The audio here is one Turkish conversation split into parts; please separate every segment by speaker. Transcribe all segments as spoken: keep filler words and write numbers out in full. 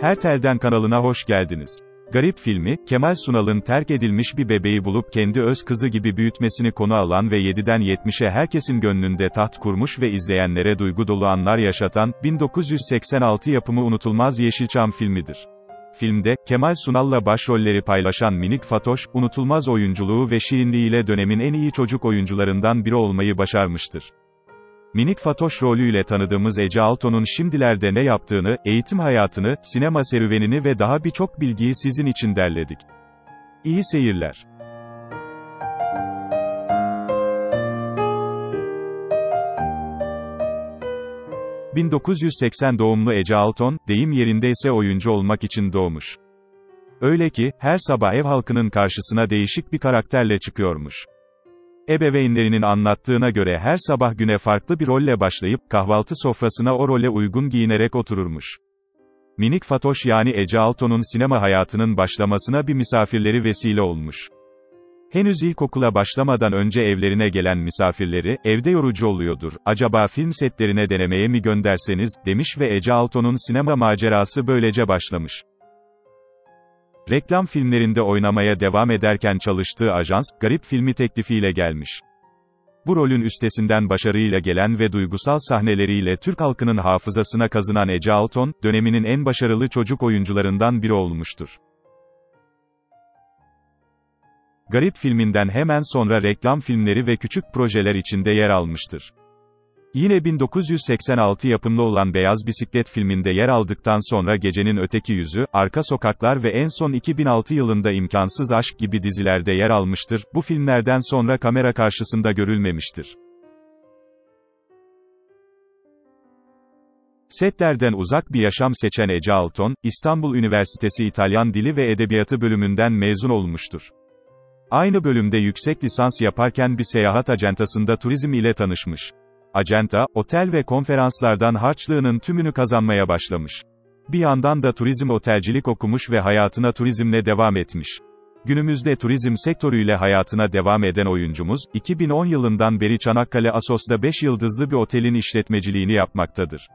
Speaker 1: Her Telden kanalına hoş geldiniz. Garip filmi, Kemal Sunal'ın terk edilmiş bir bebeği bulup kendi öz kızı gibi büyütmesini konu alan ve yediden yetmişe herkesin gönlünde taht kurmuş ve izleyenlere duygu dolu anlar yaşatan, bin dokuz yüz seksen altı yapımı unutulmaz Yeşilçam filmidir. Filmde, Kemal Sunal'la başrolleri paylaşan Minik Fatoş, unutulmaz oyunculuğu ve şirinliğiyle dönemin en iyi çocuk oyuncularından biri olmayı başarmıştır. Minik Fatoş rolüyle tanıdığımız Ece Alton'un şimdilerde ne yaptığını, eğitim hayatını, sinema serüvenini ve daha birçok bilgiyi sizin için derledik. İyi seyirler. bin dokuz yüz seksen doğumlu Ece Alton, deyim yerindeyse oyuncu olmak için doğmuş. Öyle ki, her sabah ev halkının karşısına değişik bir karakterle çıkıyormuş. Ebeveynlerinin anlattığına göre her sabah güne farklı bir rolle başlayıp, kahvaltı sofrasına o role uygun giyinerek otururmuş. Minik Fatoş yani Ece Alton'un sinema hayatının başlamasına bir misafirleri vesile olmuş. Henüz ilkokula başlamadan önce evlerine gelen misafirleri, evde yorucu oluyordur, acaba film setlerine denemeye mi gönderseniz, demiş ve Ece Alton'un sinema macerası böylece başlamış. Reklam filmlerinde oynamaya devam ederken çalıştığı ajans, Garip filmi teklifiyle gelmiş. Bu rolün üstesinden başarıyla gelen ve duygusal sahneleriyle Türk halkının hafızasına kazınan Ece Alton, döneminin en başarılı çocuk oyuncularından biri olmuştur. Garip filminden hemen sonra reklam filmleri ve küçük projeler içinde yer almıştır. Yine bin dokuz yüz seksen altı yapımlı olan Beyaz Bisiklet filminde yer aldıktan sonra Gecenin Öteki Yüzü, Arka Sokaklar ve en son iki bin altı yılında İmkansız Aşk gibi dizilerde yer almıştır. Bu filmlerden sonra kamera karşısında görülmemiştir. Setlerden uzak bir yaşam seçen Ece Alton, İstanbul Üniversitesi İtalyan Dili ve Edebiyatı bölümünden mezun olmuştur. Aynı bölümde yüksek lisans yaparken bir seyahat acentasında turizm ile tanışmış. Acenta, otel ve konferanslardan harçlığının tümünü kazanmaya başlamış. Bir yandan da turizm otelcilik okumuş ve hayatına turizmle devam etmiş. Günümüzde turizm sektörüyle hayatına devam eden oyuncumuz, iki bin on yılından beri Çanakkale Assos'ta beş yıldızlı bir otelin işletmeciliğini yapmaktadır.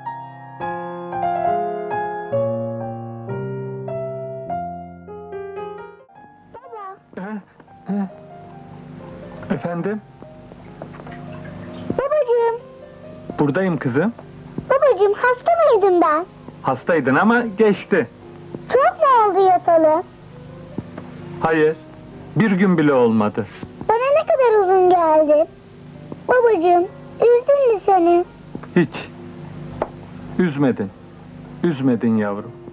Speaker 2: Baba. Efendim?
Speaker 3: Babacığım.
Speaker 2: Buradayım kızım.
Speaker 3: Babacığım hasta mıydım ben?
Speaker 2: Hastaydın ama geçti.
Speaker 3: Çok mu oldu yatalı?
Speaker 2: Hayır. Bir gün bile olmadı.
Speaker 3: Bana ne kadar uzun geldi. Babacığım, üzdün mü seni?
Speaker 2: Hiç. Üzmedin. Üzmedin yavrum.